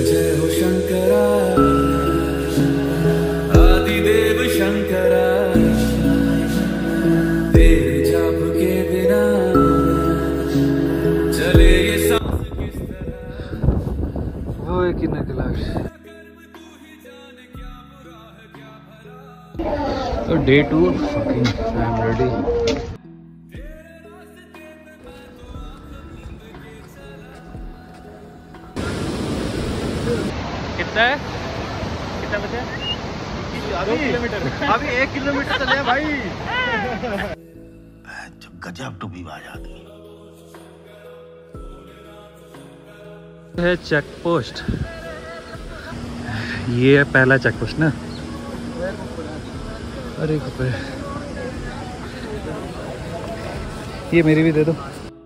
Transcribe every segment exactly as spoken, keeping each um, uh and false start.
जय हो शंकरा आदिदेव शंकरा तेरे जाप के बिना चले ये सांस किस तरह। वो है किन्नर कैलाश। तो day two fucking I am ready. कितना है कितना बचा? दो किलोमीटर। अभी एक किलोमीटर चले हैं भाई। गजब टूपी बाज आदमी है चेक पोस्ट। ये है पहला चेक पोस्ट ना। अरे कपड़े ये मेरी भी दे दो।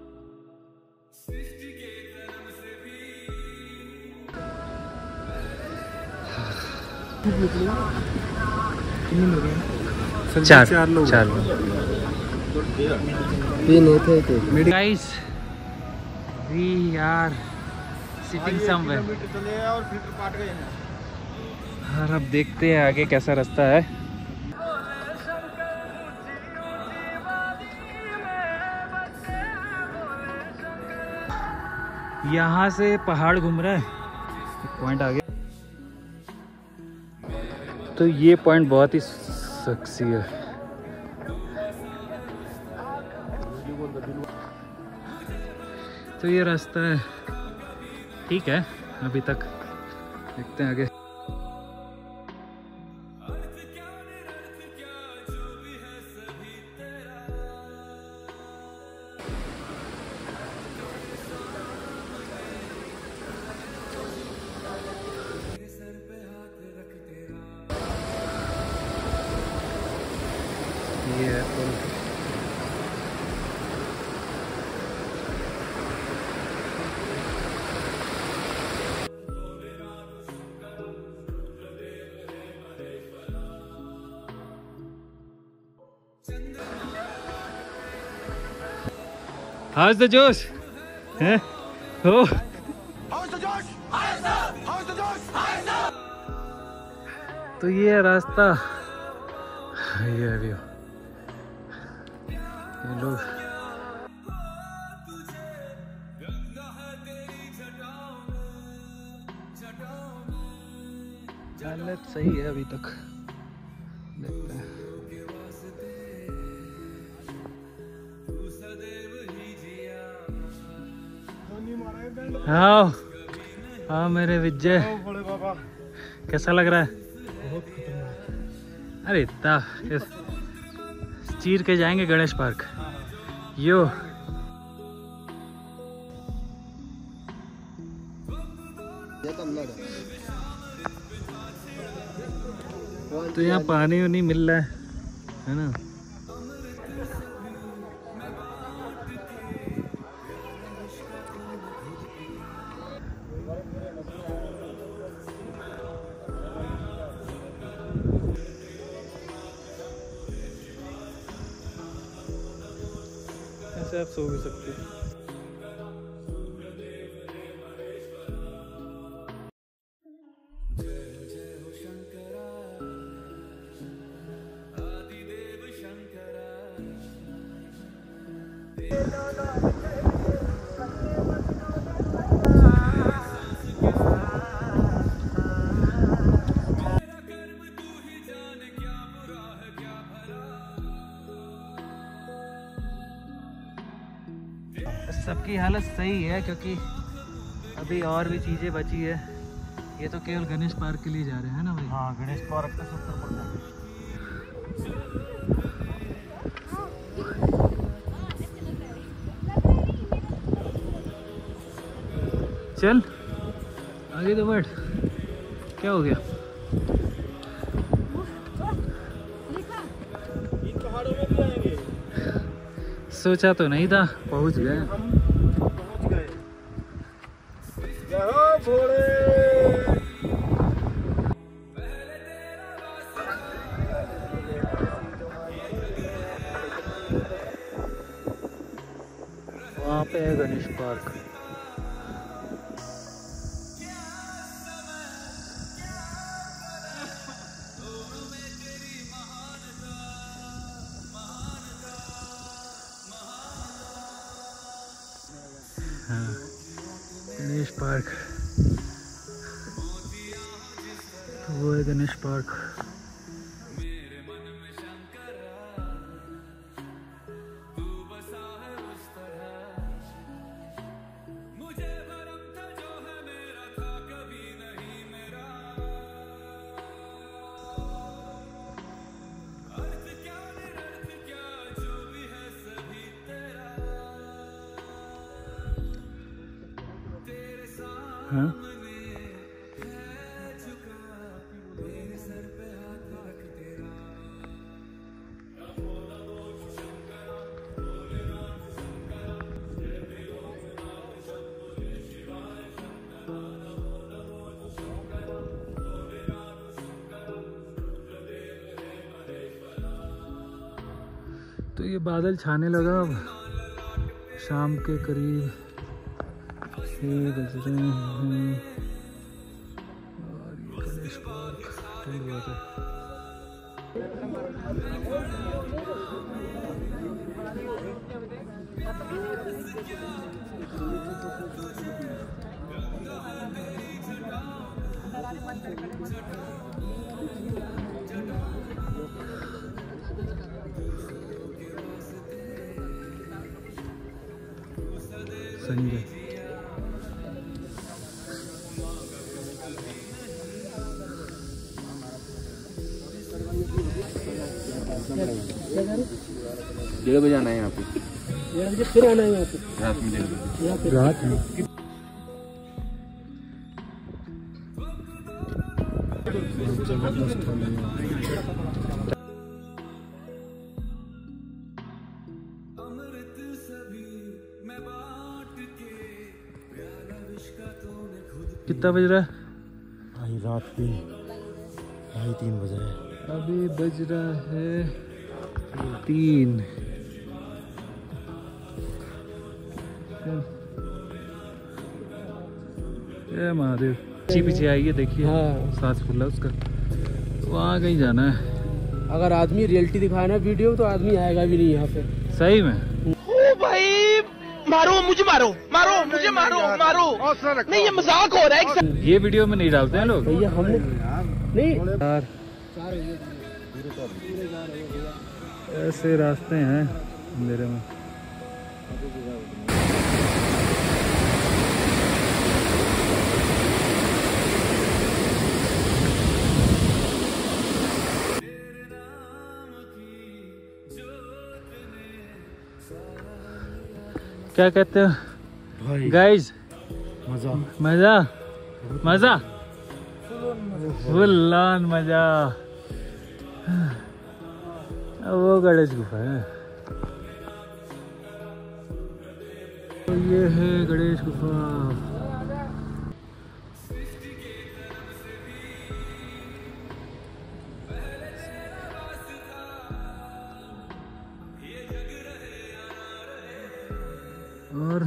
चार चार लोग चार लोग guys we are sitting somewhere और अब देखते हैं आगे कैसा रास्ता है। यहाँ से पहाड़ घूम रहा है। एक पॉइंट आ गया। तो ये पॉइंट बहुत ही सक्सी है। तो ये रास्ता है ठीक है अभी तक। देखते हैं आगे। ये है पुल। How's the Josh? हैं? हो? How's the Josh? How's the Josh? तो ये है रास्ता। ये है व्यू। ये लोग हालत सही है अभी तक। देखते हैं। आओ आओ मेरे विजय, कैसा लग रहा है? अरे इतना चीर के जाएंगे गणेश पार्क। यो तो यहाँ पानी नहीं मिल रहा है है ना। ऐसे आप सो भी सकते हैं। सबकी हालत सही है क्योंकि अभी और भी चीज़ें बची है। ये तो केवल गणेश पार्क के लिए जा रहे हैं ना भाई। हाँ गणेश पार्क का सत्तर पड़ता है। चल आगे तो बढ़। क्या हो गया? सोचा तो नहीं था, पहुंच गए। वहाँ पे है गणेश पार्क। गणेश पार्क, वो है गणेश पार्क। हाँ? तो ये बादल छाने लगा अब शाम के करीब छः बज रहे हैं और ये गणेश पार्क ठंड बहुत है। संजय डेढ़ बजे आना है यहाँ पे, डेढ़ बजे फिर आना है यहाँ पे, रात में डेढ़ बजे, रात में। जबरदस्त कितना बज रहा है? भाई रात के ढाई तीन बजे है। अभी बज रहा है तीन। जय महादेव। पीछे पीछे आइए, देखिए। हाँ। सांस फूला उसका, वहाँ कहीं जाना है। अगर आदमी रियलिटी दिखाए ना वीडियो, तो आदमी आएगा भी नहीं यहाँ पे। सही में? ओ भाई मारो मुझे, मारो मारो मुझे, मारो मारो, नहीं ये मजाक हो रहा है। ये वीडियो में नहीं डालते हैं लोग भैया, हमने नहीं यार। ऐसे रास्ते हैं अंधेरे में। क्या कहते हो गाइस? मजा मजा मजा फुल ऑन मजा। वो गणेश गुफा है, तो ये है गणेश गुफा। और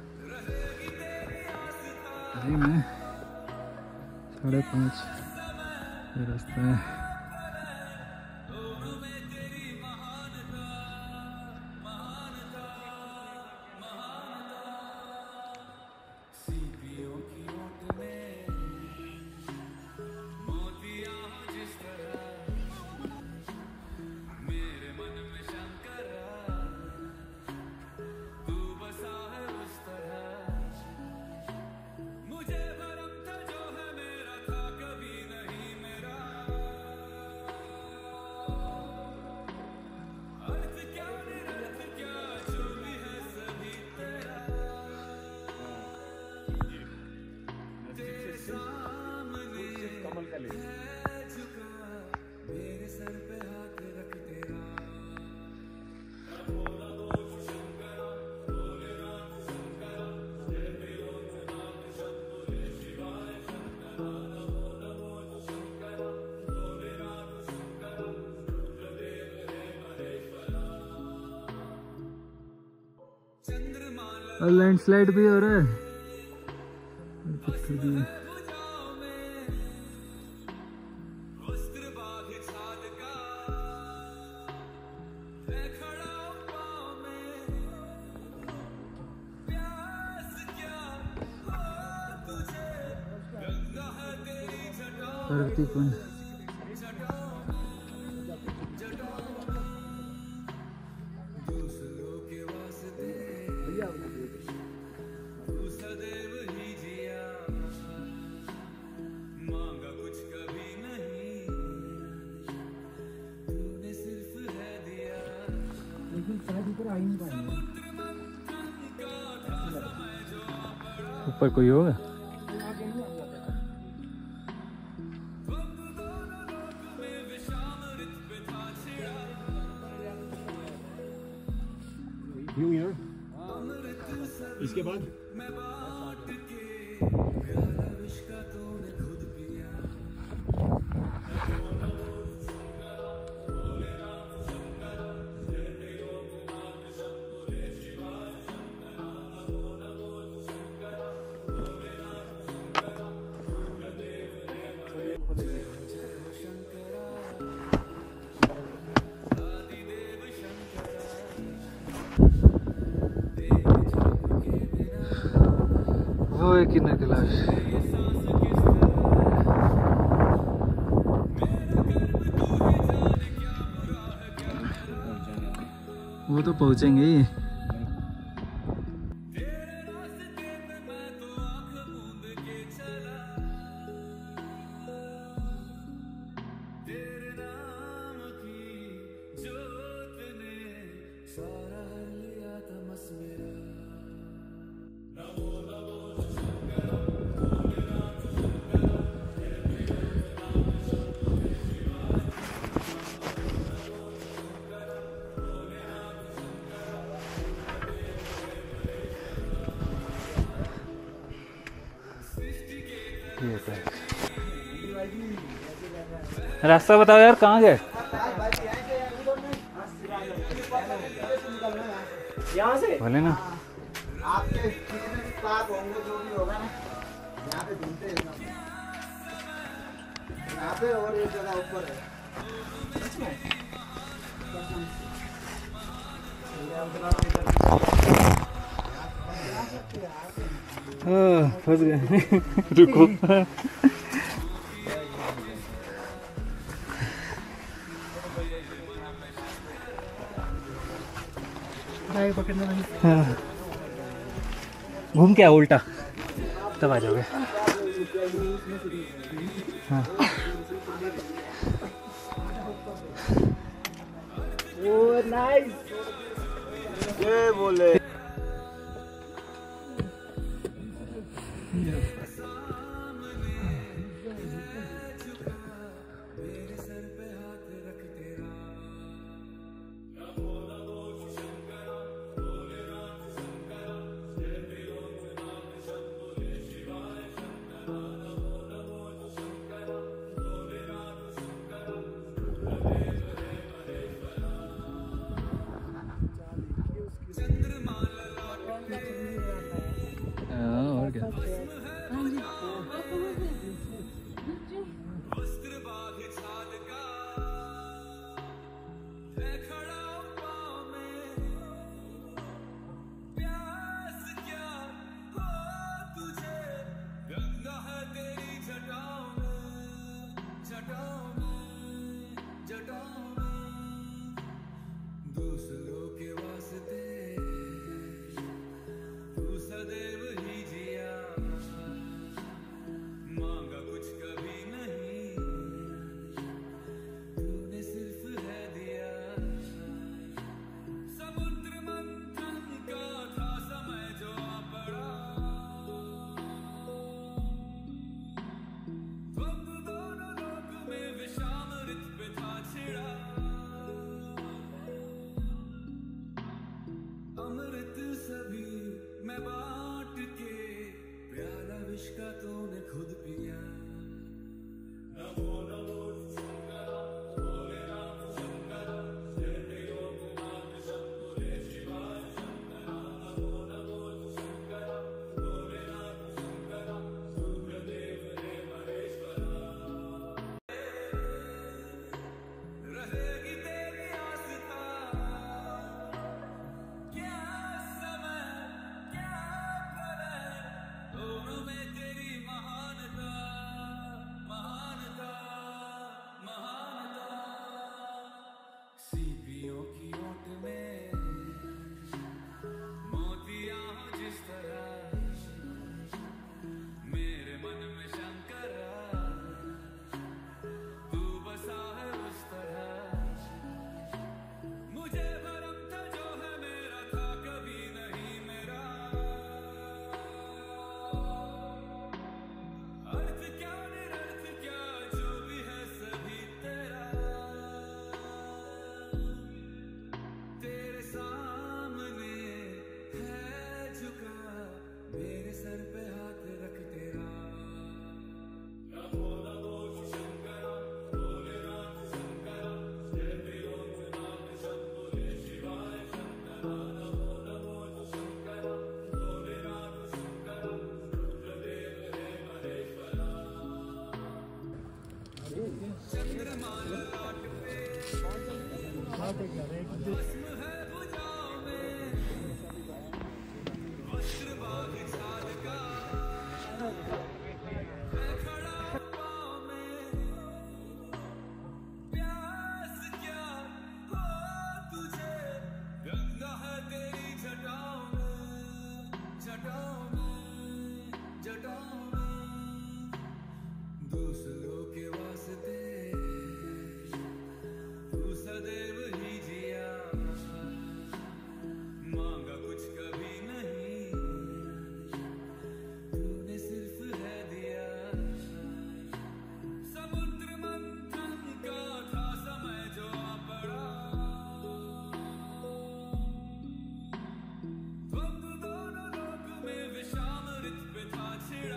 अभी मैं साढ़े पाँच ये रास्ता है। और लैंडस्लाइड भी हो रहा है, पत्थर भी है। प्रगति कुंड। ऊपर कोई होगा? इसके बाद वो है किन्नर कैलाश। वो तो पहुंचेंगे ही। रास्ता बताओ यार, कहाँ गए? यहाँ से बोले ना। आपके साथ होंगे जो भी होगा ना, यहाँ पे घूमते हैं सब। यहाँ पे और एक जगह ऊपर है। फंस गए। रुको। हाँ। घूम के आओ उल्टा, तब आ जाओगे। हाँ। Oh nice. ये बोले और क्या? दूसरों के वास्ते तू सदैव ही जिया, मांगा कुछ कभी नहीं, तूने सिर्फ है दिया। समुद्र मंथन का था समय जो आ पड़ा, द्वंद्व दोनों लोक में विषामृत पे था छिड़ा। अमृत सभी मैं बांट के, प्याला विष का तूने खुद पिया। नमो नमो शंकरा, भोले राम शंकरा, जय योगनाथ शंभो रे शिवाय शंकरा। नमो नमो शंकरा, भोले राम शंकरा, सूर्यदेव रे महेश्वरा। रहेगी तेरी आस्था, क्या समय क्या प्रलय, दोनों में तेरी महानता, महानता। दूसरों के वास्ते तू सदैव ही जिया, मांगा कुछ कभी नहीं, तूने सिर्फ है दिया। समुद्र मंथन का था समय जो आ पड़ा, द्वंद्व दोनों लोक में विषामृत पे था छिड़ा।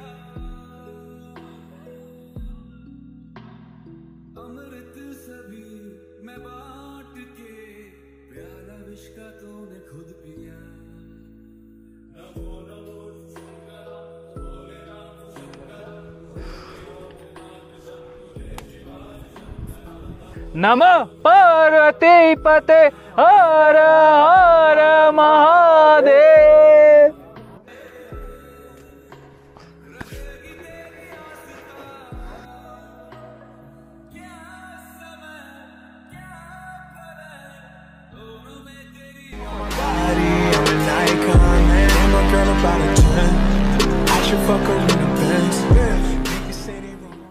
अमृत सभी मैं बांट के, प्याला विष का तूने खुद पिया। नमो नमो शंकर, भोले राम शंकर, नमः पार्वती पते हर हर महा